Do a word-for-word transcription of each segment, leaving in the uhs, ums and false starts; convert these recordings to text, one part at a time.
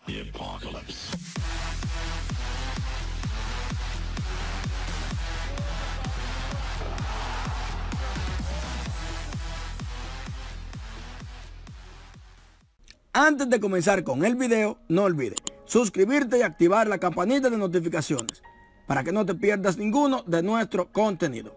The apocalypse. Antes de comenzar con el video, no olvides suscribirte y activar la campanita de notificaciones para que no te pierdas ninguno de nuestro contenido.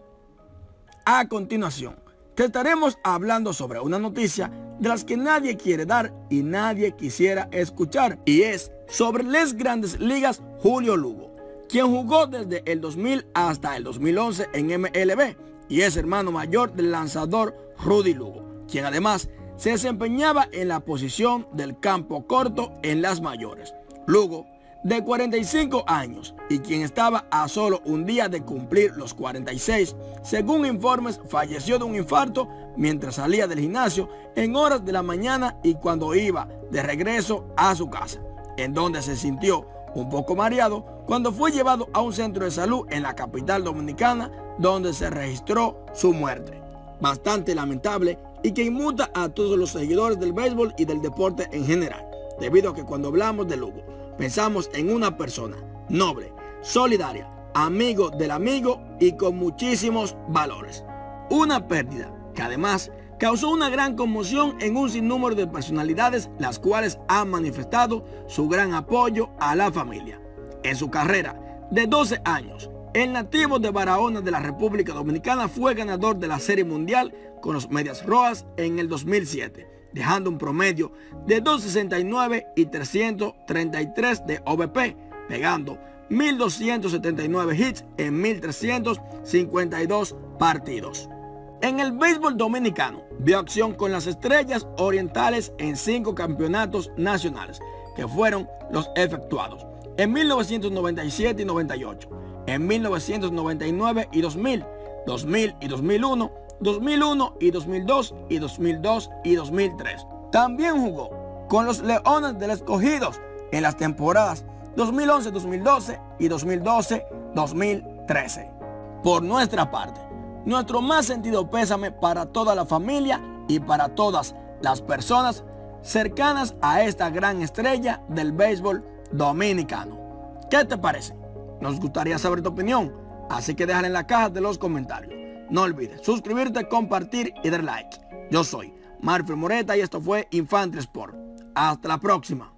A continuación, te estaremos hablando sobre una noticia de las que nadie quiere dar y nadie quisiera escuchar, y es sobre las Grandes Ligas Julio Lugo, quien jugó desde el dos mil hasta el dos mil once en M L B y es hermano mayor del lanzador Rudy Lugo, quien además se desempeñaba en la posición del campo corto en las mayores. Lugo, de cuarenta y cinco años y quien estaba a solo un día de cumplir los cuarenta y seis, según informes, falleció de un infarto mientras salía del gimnasio en horas de la mañana y cuando iba de regreso a su casa, en donde se sintió un poco mareado cuando fue llevado a un centro de salud en la capital dominicana, donde se registró su muerte. Bastante lamentable y que inmuta a todos los seguidores del béisbol y del deporte en general, debido a que cuando hablamos de Lugo, pensamos en una persona noble, solidaria, amigo del amigo y con muchísimos valores. Una pérdida que además causó una gran conmoción en un sinnúmero de personalidades, las cuales han manifestado su gran apoyo a la familia. En su carrera de doce años, el nativo de Barahona de la República Dominicana fue ganador de la Serie Mundial con los Medias Rojas en el dos mil siete, dejando un promedio de doscientos sesenta y nueve y trescientos treinta y tres de O V P, pegando mil doscientos setenta y nueve hits en mil trescientos cincuenta y dos partidos. En el béisbol dominicano, vio acción con las Estrellas Orientales en cinco campeonatos nacionales, que fueron los efectuados en mil novecientos noventa y siete y noventa y ocho, en mil novecientos noventa y nueve y dos mil, dos mil y dos mil uno, dos mil uno y dos mil dos y dos mil dos y dos mil tres. También jugó con los Leones del Escogido en las temporadas dos mil once dos mil doce y dos mil doce dos mil trece. Por nuestra parte, nuestro más sentido pésame para toda la familia y para todas las personas cercanas a esta gran estrella del béisbol dominicano. ¿Qué te parece? Nos gustaría saber tu opinión, así que déjala en la caja de los comentarios. No olvides suscribirte, compartir y dar like. Yo soy Marfil Moreta y esto fue Infantry Sport. Hasta la próxima.